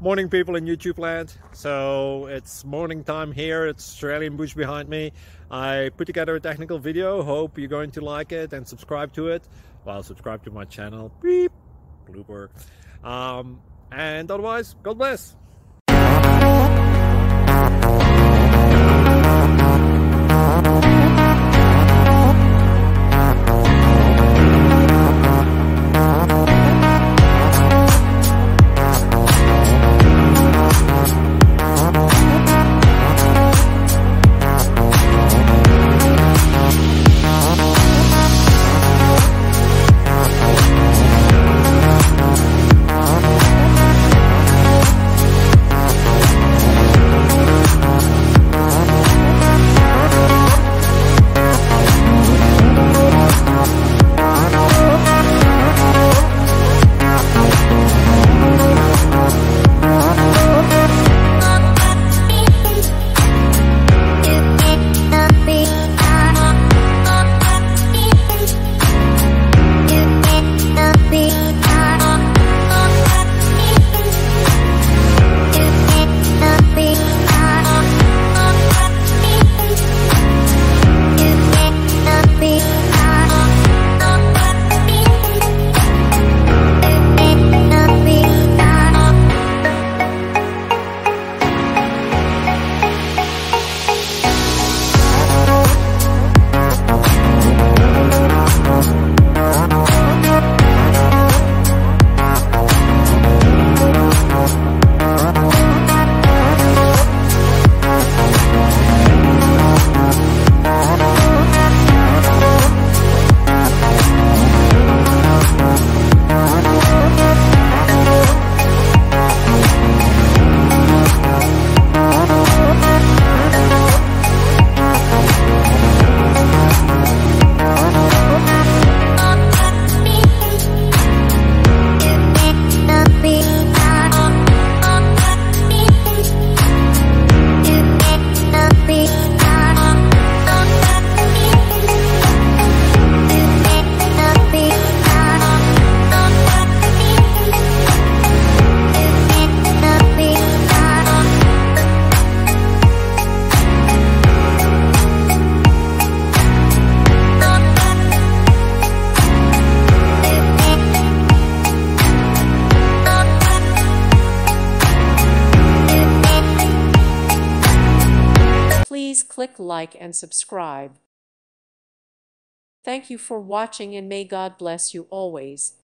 Morning, people in YouTube land. So it's morning time here. It's Australian bush behind me. I put together a technical video. Hope you're going to like it and subscribe to it. Well, subscribe to my channel. Beep. Blooper. And otherwise, God bless. Please click like and subscribe. Thank you for watching and may God bless you always.